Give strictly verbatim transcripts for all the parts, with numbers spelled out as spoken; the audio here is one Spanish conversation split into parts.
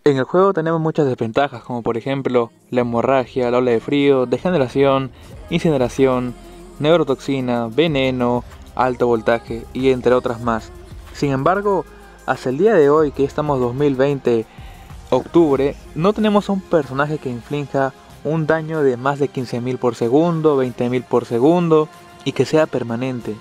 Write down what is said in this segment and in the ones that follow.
En el juego tenemos muchas desventajas, como por ejemplo la hemorragia, la ola de frío, degeneración, incineración, neurotoxina, veneno, alto voltaje y entre otras más. Sin embargo, hasta el día de hoy, que estamos dos mil veinte, octubre, no tenemos un personaje que inflinja un daño de más de quince mil por segundo, veinte mil por segundo y que sea permanente.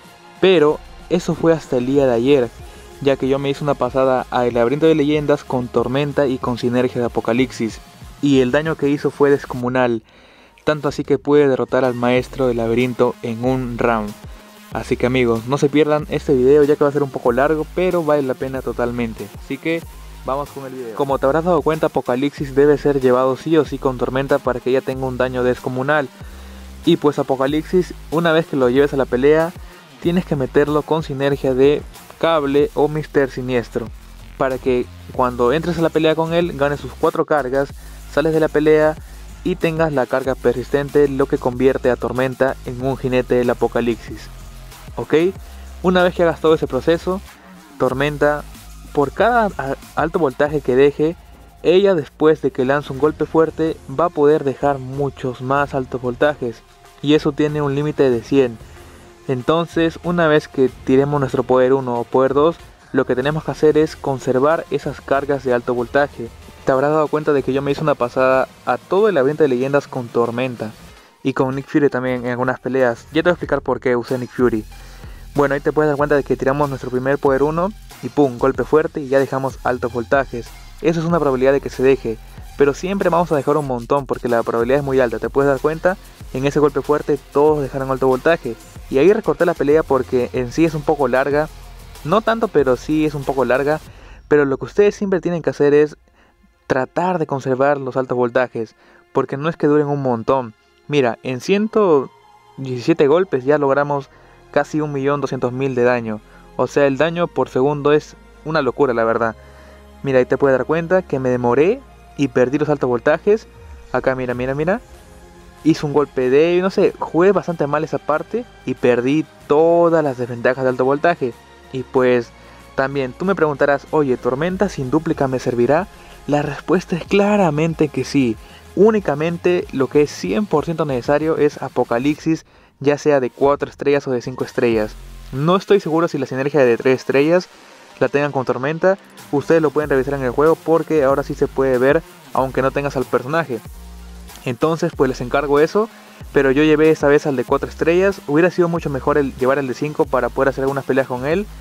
Pero eso fue hasta el día de ayer, ya que yo me hice una pasada al laberinto de leyendas con tormenta y con sinergia de apocalipsis, y el daño que hizo fue descomunal, tanto así que pude derrotar al maestro del laberinto en un round. Así que amigos, no se pierdan este video, ya que va a ser un poco largo, pero vale la pena totalmente. Así que vamos con el video. Como te habrás dado cuenta, Apocalipsis debe ser llevado sí o sí con tormenta para que ella tenga un daño descomunal. Y pues Apocalipsis, una vez que lo lleves a la pelea, tienes que meterlo con sinergia de Cable o Mister Siniestro, para que cuando entres a la pelea con él ganes sus cuatro cargas, sales de la pelea y tengas la carga persistente, lo que convierte a Tormenta en un jinete del apocalipsis. Ok, una vez que hagas todo ese proceso, Tormenta, por cada alto voltaje que deje, ella después de que lance un golpe fuerte va a poder dejar muchos más altos voltajes, y eso tiene un límite de cien. Entonces, una vez que tiremos nuestro poder uno o poder dos, lo que tenemos que hacer es conservar esas cargas de alto voltaje. Te habrás dado cuenta de que yo me hice una pasada a todo el laberinto de leyendas con Tormenta. Y con Nick Fury también en algunas peleas. Ya te voy a explicar por qué usé Nick Fury. Bueno, ahí te puedes dar cuenta de que tiramos nuestro primer poder uno y pum, golpe fuerte y ya dejamos altos voltajes. Eso es una probabilidad de que se deje. Pero siempre vamos a dejar un montón porque la probabilidad es muy alta. Te puedes dar cuenta, en ese golpe fuerte todos dejaron alto voltaje. Y ahí recorté la pelea porque en sí es un poco larga. No tanto, pero sí es un poco larga. Pero lo que ustedes siempre tienen que hacer es tratar de conservar los altos voltajes, porque no es que duren un montón. Mira, en ciento diecisiete golpes ya logramos casi un millón doscientos mil de daño. O sea, el daño por segundo es una locura, la verdad. Mira, ahí te puedes dar cuenta que me demoré y perdí los altos voltajes. Acá mira, mira, mira. Hice un golpe de, no sé, jugué bastante mal esa parte y perdí todas las desventajas de alto voltaje. Y pues también tú me preguntarás, oye, ¿Tormenta sin dúplica me servirá? La respuesta es claramente que sí. Únicamente lo que es cien por ciento necesario es Apocalipsis, ya sea de cuatro estrellas o de cinco estrellas. No estoy seguro si la sinergia de tres estrellas la tengan con Tormenta. Ustedes lo pueden revisar en el juego porque ahora sí se puede ver aunque no tengas al personaje. Entonces pues les encargo eso, pero yo llevé esta vez al de cuatro estrellas. Hubiera sido mucho mejor el llevar el de cinco para poder hacer algunas peleas con él,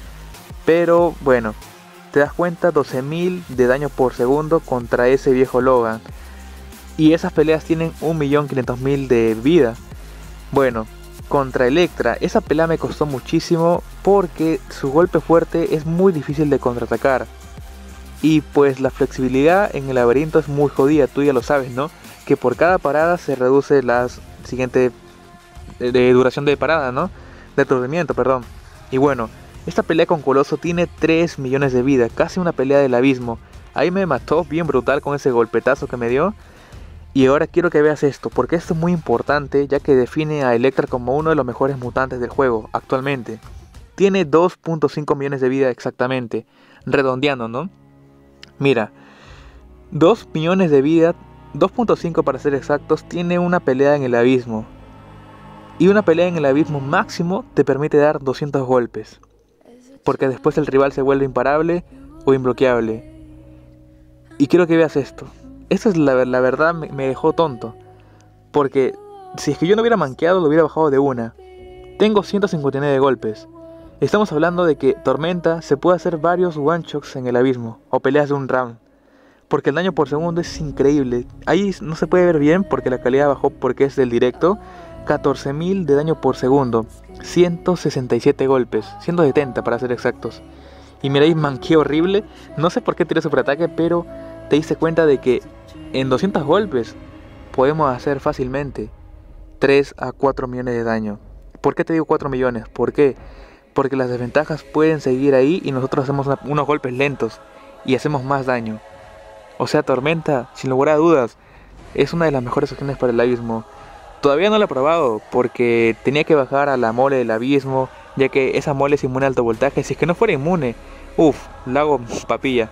pero bueno, te das cuenta, doce mil de daño por segundo contra ese viejo Logan, y esas peleas tienen un millón quinientos mil de vida. Bueno, contra Electra, esa pelea me costó muchísimo porque su golpe fuerte es muy difícil de contraatacar, y pues la flexibilidad en el laberinto es muy jodida, tú ya lo sabes, ¿no? Que por cada parada se reduce la siguiente de, de duración de parada, ¿no? De aturdimiento, perdón. Y bueno, esta pelea con Coloso tiene tres millones de vida, casi una pelea del abismo. Ahí me mató bien brutal con ese golpetazo que me dio. Y ahora quiero que veas esto, porque esto es muy importante, ya que define a Electra como uno de los mejores mutantes del juego actualmente. Tiene dos punto cinco millones de vida exactamente, redondeando, ¿no? Mira, dos millones de vida, dos punto cinco para ser exactos, tiene una pelea en el abismo. Y una pelea en el abismo máximo te permite dar doscientos golpes, porque después el rival se vuelve imparable o imbloqueable. Y quiero que veas esto. Esto es la, la verdad, me, me dejó tonto, porque si es que yo no hubiera manqueado, lo hubiera bajado de una. Tengo ciento cincuenta y nueve golpes. Estamos hablando de que Tormenta se puede hacer varios one shots en el abismo, o peleas de un round, porque el daño por segundo es increíble. Ahí no se puede ver bien porque la calidad bajó porque es del directo. catorce mil de daño por segundo, ciento sesenta y siete golpes, ciento setenta para ser exactos. Y miráis, manqué horrible. No sé por qué tiré superataque, pero te diste cuenta de que en doscientos golpes podemos hacer fácilmente tres a cuatro millones de daño. ¿Por qué te digo cuatro millones? ¿Por qué? Porque las desventajas pueden seguir ahí y nosotros hacemos una, unos golpes lentos y hacemos más daño. O sea, Tormenta, sin lugar a dudas, es una de las mejores opciones para el abismo. Todavía no la he probado porque tenía que bajar a la mole del abismo, ya que esa mole es inmune a alto voltaje. Si es que no fuera inmune, uff, la hago papilla.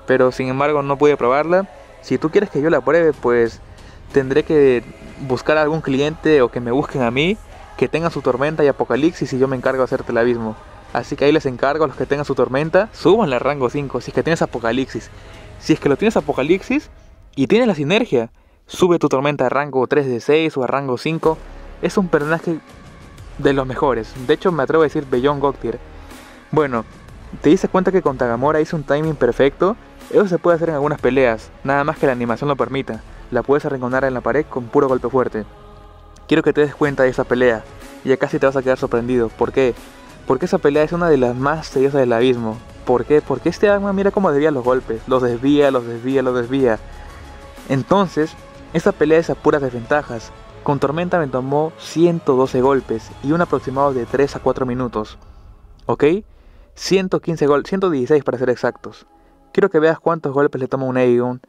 pero sin embargo no pude probarla. Si tú quieres que yo la pruebe, pues tendré que buscar a algún cliente o que me busquen a mí que tengan su tormenta y apocalipsis y yo me encargo de hacerte el abismo. Así que ahí les encargo a los que tengan su tormenta, súbanle a rango cinco si es que tienes apocalipsis. Si es que lo tienes apocalipsis y tienes la sinergia, sube tu tormenta a rango tres de seis o a rango cinco. Es un personaje de los mejores. De hecho me atrevo a decir Beyond God Tier. Bueno, te diste cuenta que con Tagamora hice un timing perfecto. Eso se puede hacer en algunas peleas, nada más que la animación lo permita. La puedes arrinconar en la pared con puro golpe fuerte. Quiero que te des cuenta de esa pelea. Ya casi te vas a quedar sorprendido. ¿Por qué? Porque esa pelea es una de las más tediosas del abismo. ¿Por qué? Porque este arma mira cómo desvía los golpes. Los desvía, los desvía, los desvía. Entonces, esta pelea es a puras desventajas. Con Tormenta me tomó ciento doce golpes y un aproximado de tres a cuatro minutos. ¿Ok? ciento quince golpes, ciento dieciséis para ser exactos. Quiero que veas cuántos golpes le toma un Aegon.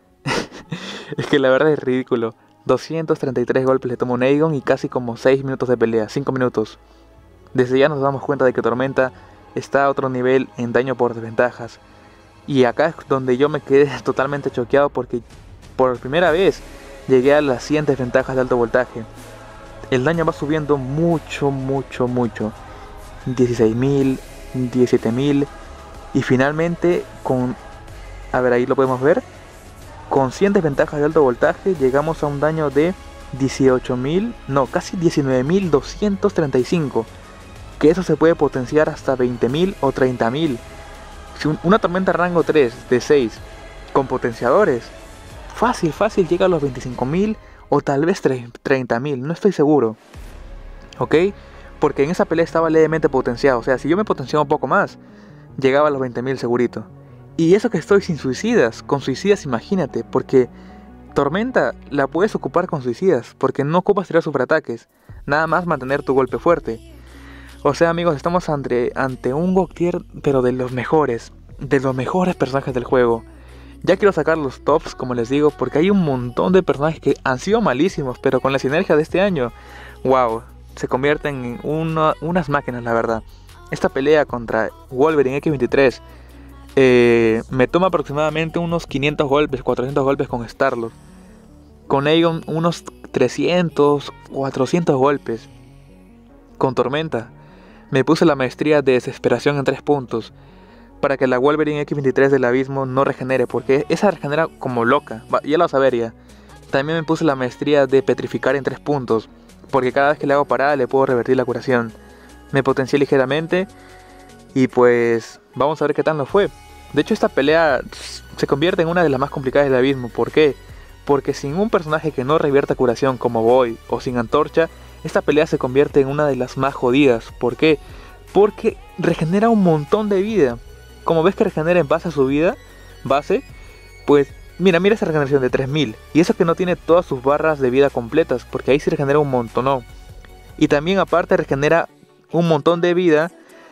Es que la verdad es ridículo. doscientos treinta y tres golpes le toma un Aegon y casi como seis minutos de pelea, cinco minutos. Desde ya nos damos cuenta de que Tormenta está a otro nivel en daño por desventajas. Y acá es donde yo me quedé totalmente choqueado porque por primera vez llegué a las cien desventajas de alto voltaje. El daño va subiendo mucho, mucho, mucho. dieciséis mil, diecisiete mil. Y finalmente con... A ver, ahí lo podemos ver. Con cien desventajas de alto voltaje llegamos a un daño de dieciocho mil, no, casi diecinueve mil doscientos treinta y cinco. Que eso se puede potenciar hasta veinte mil o treinta mil. Si un, una tormenta rango tres de seis con potenciadores, fácil, fácil llega a los veinticinco mil o tal vez treinta mil, no estoy seguro. ¿Ok? Porque en esa pelea estaba levemente potenciado, o sea, si yo me potenciaba un poco más, llegaba a los veinte mil segurito. Y eso que estoy sin suicidas, con suicidas imagínate, porque Tormenta la puedes ocupar con suicidas, porque no ocupas tirar superataques, nada más mantener tu golpe fuerte. O sea amigos, estamos ante, ante un God Tier, pero de los mejores, de los mejores personajes del juego. Ya quiero sacar los tops, como les digo, porque hay un montón de personajes que han sido malísimos, pero con la sinergia de este año, wow, se convierten en una, unas máquinas la verdad. Esta pelea contra Wolverine equis veintitrés eh, me toma aproximadamente unos quinientos golpes, cuatrocientos golpes con Star-Lord. Con Aegon unos trescientos, cuatrocientos golpes. Con Tormenta me puse la maestría de desesperación en tres puntos para que la Wolverine equis veintitrés del abismo no regenere, porque esa regenera como loca, ya lo vas a ver ya. También me puse la maestría de petrificar en tres puntos, porque cada vez que le hago parada le puedo revertir la curación. Me potencié ligeramente y pues vamos a ver qué tal nos fue. De hecho esta pelea se convierte en una de las más complicadas del abismo. ¿Por qué? Porque sin un personaje que no revierta curación como Void o sin antorcha, esta pelea se convierte en una de las más jodidas. ¿Por qué? Porque regenera un montón de vida. Como ves que regenera en base a su vida base, pues mira, mira esa regeneración de tres mil. Y eso que no tiene todas sus barras de vida completas, porque ahí sí regenera un montón, ¿no? Y también aparte regenera un montón de vida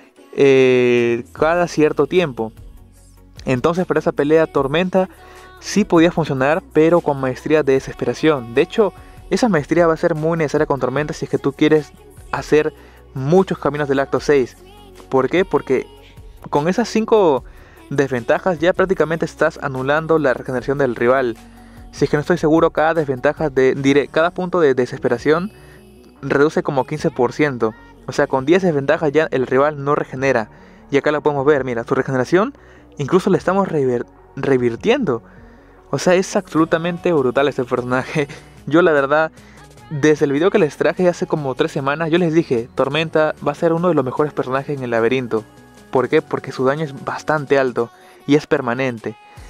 eh, cada cierto tiempo. Entonces para esa pelea Tormenta sí podía funcionar, pero con maestría de desesperación. De hecho, esa maestría va a ser muy necesaria con Tormenta si es que tú quieres hacer muchos caminos del acto seis. ¿Por qué? Porque con esas cinco desventajas ya prácticamente estás anulando la regeneración del rival. Si es que no estoy seguro, cada desventaja de diré, cada punto de desesperación reduce como quince por ciento. O sea, con diez desventajas ya el rival no regenera. Y acá lo podemos ver, mira, su regeneración incluso le estamos rever revirtiendo. O sea, es absolutamente brutal este personaje. Yo la verdad, desde el video que les traje hace como tres semanas, yo les dije, Tormenta va a ser uno de los mejores personajes en el laberinto. ¿Por qué? Porque su daño es bastante alto y es permanente.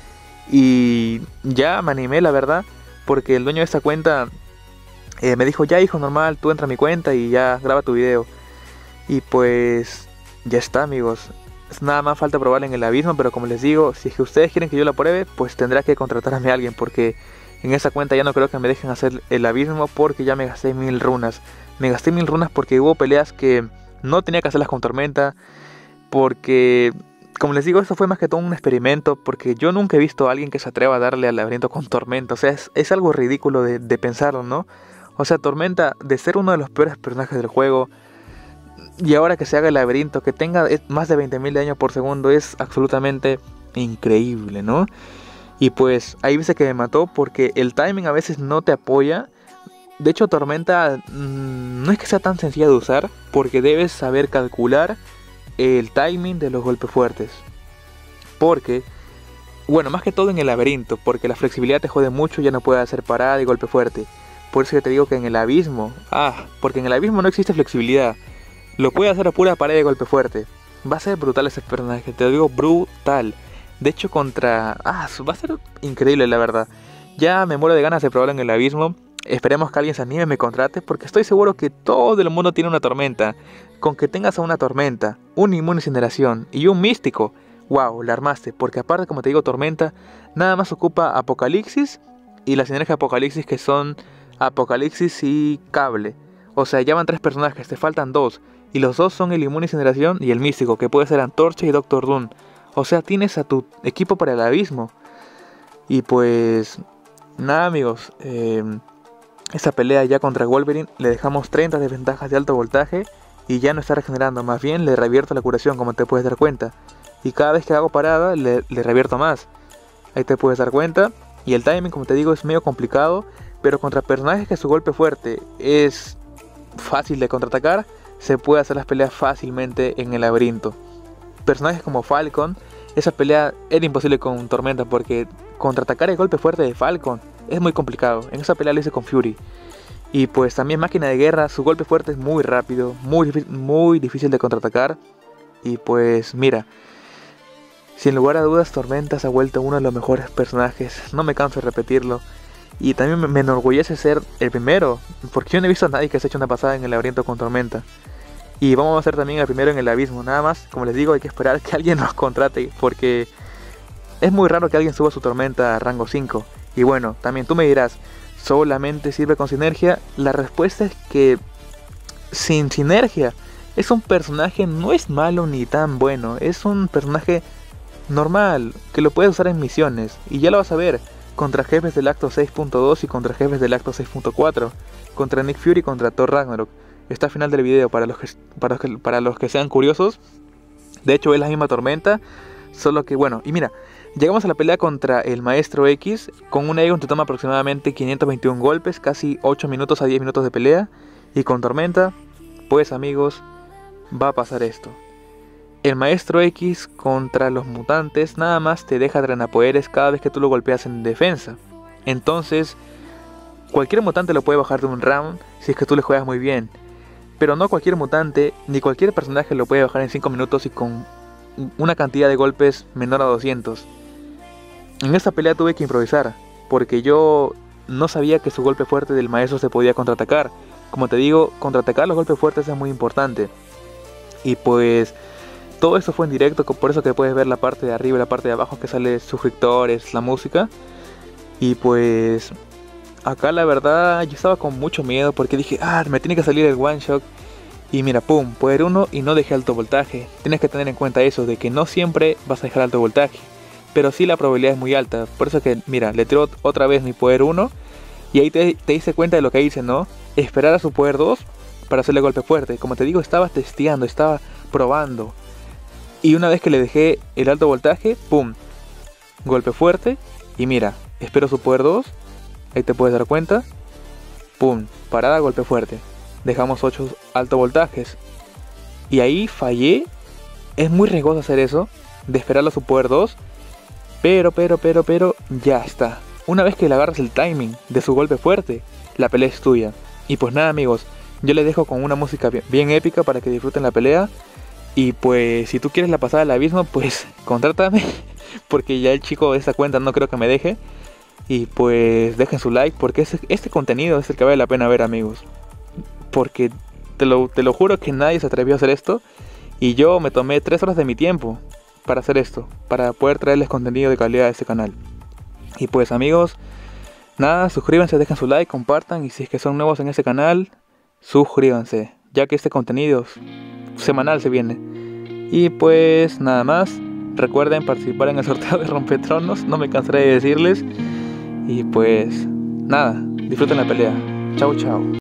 Y ya me animé la verdad, porque el dueño de esta cuenta eh, me dijo, ya hijo, normal, tú entra a mi cuenta y ya graba tu video. Y pues ya está amigos. Nada más falta probarla en el abismo, pero como les digo, si es que ustedes quieren que yo la pruebe, pues tendrá que contratarme a alguien, porque en esa cuenta ya no creo que me dejen hacer el abismo, porque ya me gasté mil runas. Me gasté mil runas porque hubo peleas que no tenía que hacerlas con Tormenta, porque como les digo, esto fue más que todo un experimento, porque yo nunca he visto a alguien que se atreva a darle al laberinto con Tormenta. O sea, es, es algo ridículo de, de pensarlo, ¿no? O sea, Tormenta, de ser uno de los peores personajes del juego, y ahora que se haga el laberinto, que tenga más de veinte mil de daño por segundo, es absolutamente increíble, ¿no? Y pues ahí veces que me mató porque el timing a veces no te apoya. De hecho, Tormenta mmm, no es que sea tan sencilla de usar, porque debes saber calcular el timing de los golpes fuertes. Porque, bueno, más que todo en el laberinto, porque la flexibilidad te jode mucho, ya no puedes hacer parada y golpe fuerte. Por eso que te digo que en el abismo, ah, porque en el abismo no existe flexibilidad. Lo puede hacer a pura pared de golpe fuerte. Va a ser brutal ese personaje, te lo digo, brutal. De hecho, contra... Ah, va a ser increíble, la verdad. Ya me muero de ganas de probarlo en el abismo. Esperemos que alguien se anime y me contrate, porque estoy seguro que todo el mundo tiene una tormenta. Con que tengas a una tormenta, un inmune incineración y un místico, wow, la armaste. Porque aparte, como te digo, tormenta nada más ocupa Apocalipsis y la sinergia de Apocalipsis, que son Apocalipsis y Cable. O sea, ya van tres personajes, te faltan dos. Y los dos son el inmune incineración y el místico, que puede ser Antorcha y Doctor Doom. O sea, tienes a tu equipo para el abismo. Y pues... Nada, amigos. Eh, esta pelea ya contra Wolverine le dejamos treinta desventajas de alto voltaje. Y ya no está regenerando, más bien le revierto la curación, como te puedes dar cuenta. Y cada vez que hago parada le, le revierto más. Ahí te puedes dar cuenta. Y el timing, como te digo, es medio complicado. Pero contra personajes que su golpe fuerte es fácil de contraatacar, se puede hacer las peleas fácilmente en el laberinto. Personajes como Falcon, esa pelea era imposible con Tormenta, porque contraatacar el golpe fuerte de Falcon es muy complicado. En esa pelea lo hice con Fury. Y pues también Máquina de Guerra, su golpe fuerte es muy rápido, muy, muy difícil de contraatacar. Y pues mira, sin lugar a dudas, Tormenta se ha vuelto uno de los mejores personajes, no me canso de repetirlo. Y también me enorgullece ser el primero, porque yo no he visto a nadie que se eche una pasada en el laberinto con Tormenta. Y vamos a ser también el primero en el abismo, nada más, como les digo, hay que esperar que alguien nos contrate, porque es muy raro que alguien suba su Tormenta a rango cinco. Y bueno, también tú me dirás, ¿solamente sirve con sinergia? La respuesta es que sin sinergia, es un personaje, no es malo ni tan bueno, es un personaje normal, que lo puedes usar en misiones, y ya lo vas a ver, contra jefes del acto seis punto dos y contra jefes del acto seis punto cuatro, contra Nick Fury y contra Thor Ragnarok. Está al final del video para los que, para los que, para los que sean curiosos. De hecho es la misma Tormenta, solo que bueno, y mira, llegamos a la pelea contra el Maestro X. Con un Aegon te toma aproximadamente quinientos veintiún golpes, casi ocho minutos a diez minutos de pelea. Y con Tormenta, pues amigos, va a pasar esto. El Maestro X contra los mutantes nada más te deja drenapoderes cada vez que tú lo golpeas en defensa. Entonces, cualquier mutante lo puede bajar de un round si es que tú le juegas muy bien. Pero no cualquier mutante ni cualquier personaje lo puede bajar en cinco minutos y con una cantidad de golpes menor a doscientos. En esta pelea tuve que improvisar, porque yo no sabía que su golpe fuerte del maestro se podía contraatacar. Como te digo, contraatacar los golpes fuertes es muy importante. Y pues todo esto fue en directo, por eso que puedes ver la parte de arriba y la parte de abajo que sale suscriptores, la música. Y pues acá la verdad yo estaba con mucho miedo, porque dije, ah, me tiene que salir el one shot. Y mira, pum, poder uno y no dejé alto voltaje. Tienes que tener en cuenta eso, de que no siempre vas a dejar alto voltaje, pero sí la probabilidad es muy alta. Por eso que, mira, le tiro otra vez mi poder uno. Y ahí te, te diste cuenta de lo que hice, ¿no? Esperar a su poder dos para hacerle golpe fuerte. Como te digo, estaba testeando, estaba probando. Y una vez que le dejé el alto voltaje, pum, golpe fuerte. Y mira, espero su poder dos. Ahí te puedes dar cuenta. Pum, parada, golpe fuerte. Dejamos ocho alto voltajes. Y ahí fallé. Es muy riesgoso hacer eso, de esperarlo a su poder dos. Pero, pero, pero, pero, ya está. Una vez que le agarras el timing de su golpe fuerte, la pelea es tuya. Y pues nada, amigos, yo les dejo con una música bien, bien épica para que disfruten la pelea. Y pues si tú quieres la pasada al abismo, pues contrátame, porque ya el chico de esta cuenta no creo que me deje. Y pues dejen su like, porque este, este contenido es el que vale la pena ver, amigos. Porque te lo, te lo juro que nadie se atrevió a hacer esto. Y yo me tomé tres horas de mi tiempo para hacer esto, para poder traerles contenido de calidad a este canal. Y pues amigos, nada, suscríbanse, dejen su like, compartan. Y si es que son nuevos en este canal, suscríbanse, ya que este contenido semanal se viene. Y pues nada más, recuerden participar en el sorteo de Rompetronos, no me cansaré de decirles. Y pues nada, disfruten la pelea. Chau chau.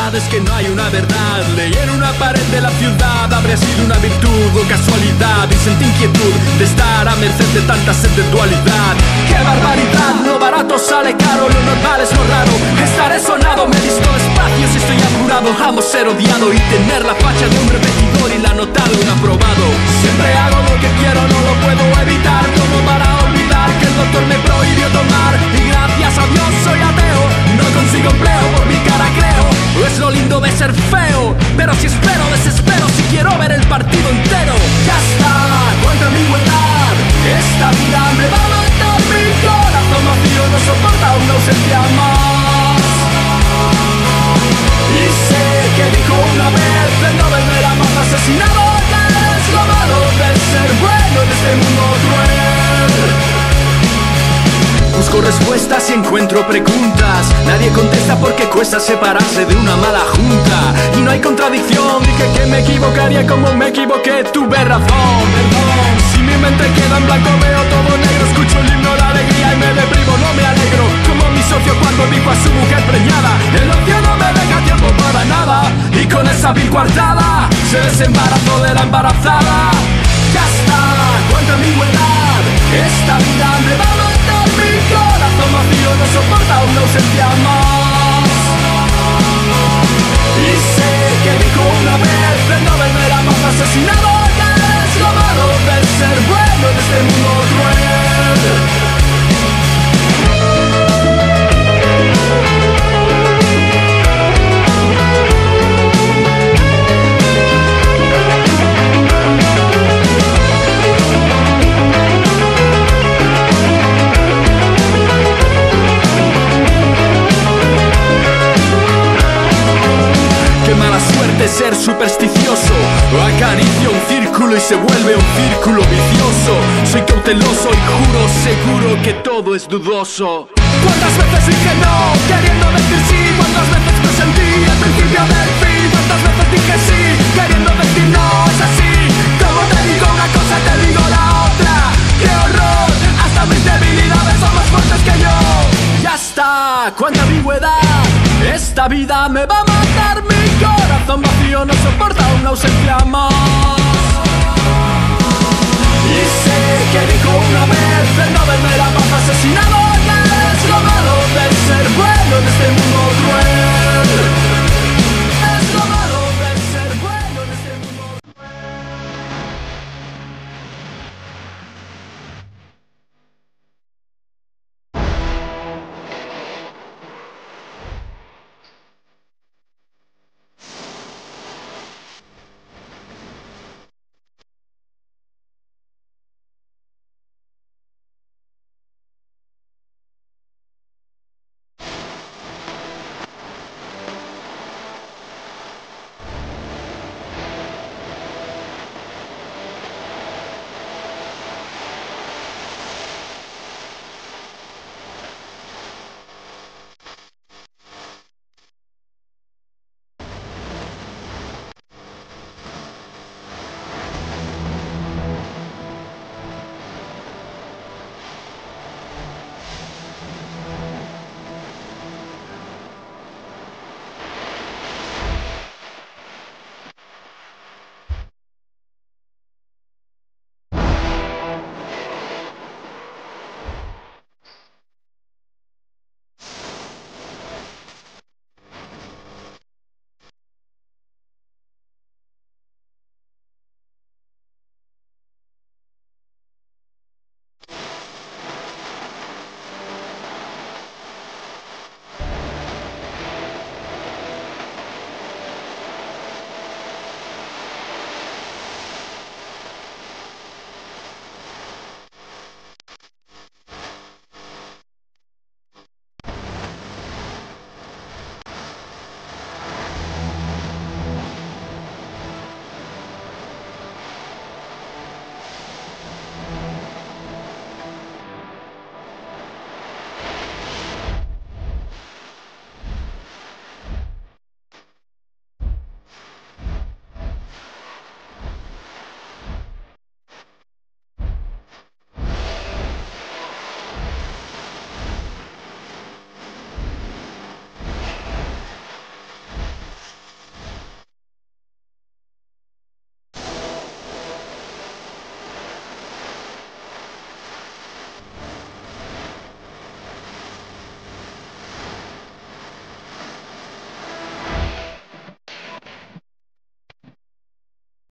realidad es que no hay una verdad. Leer una pared de la ciudad habría sido una virtud o casualidad, y sentí inquietud de estar a merced de tanta sed de dualidad. ¡Qué barbaridad! Lo barato sale caro, lo normal es lo raro. Estaré sonado, me visto espacios y estoy apurado. Amo ser odiado y tener la facha de un repetidor y la nota de un aprobado. Siempre hago lo que quiero, no lo puedo evitar. Como para olvidar que el doctor me prohibió tomar. Y gracias a Dios soy ateo, no consigo empleo, por mi cara creo. Es lo lindo de ser feo, pero si espero desespero si quiero ver el partido entero. Ya está, cuánta ambigüedad. Esta vida me va a matar, mi corazón vacío no soporta una ausencia más. Y sé que dijo una vez de no volverá más asesinado. Ya es lo malo de ser bueno en este mundo cruel. Busco respuestas y encuentro preguntas. Nadie contesta porque cuesta separarse de una mala junta. Y no hay contradicción, dije que me equivocaría como me equivoqué. Tuve razón, perdón. Si mi mente queda en blanco veo todo negro. Escucho el himno de alegría y me deprimo, no me alegro. Como mi socio cuando dijo a su mujer preñada: el ocio no me deja tiempo para nada. Y con esa vil coartada se desembarazó de la embarazada. Ya está, cuánta ambigüedad. Esta vida me va a matar, mi corazón vacío no soporta una ausencia más. Y sé que dijo una vez de no volverá más asesinado. Ya es lo malo de ser bueno en este mundo cruel. Ser supersticioso, acaricio un círculo y se vuelve un círculo vicioso. Soy cauteloso y juro seguro que todo es dudoso. ¿Cuántas veces dije no, queriendo decir sí? ¿Cuántas veces presentí el principio del fin? ¿Cuántas veces dije sí, queriendo decir no? Es así, como te digo una cosa te digo la otra. ¡Qué horror! Hasta mis debilidades son más fuertes que yo. Ya está, cuánta ambigüedad. Esta vida me va a matar, mi corazón vacío no soporta una ausencia más. Y sé que dijo una vez el no volverá más asesinado.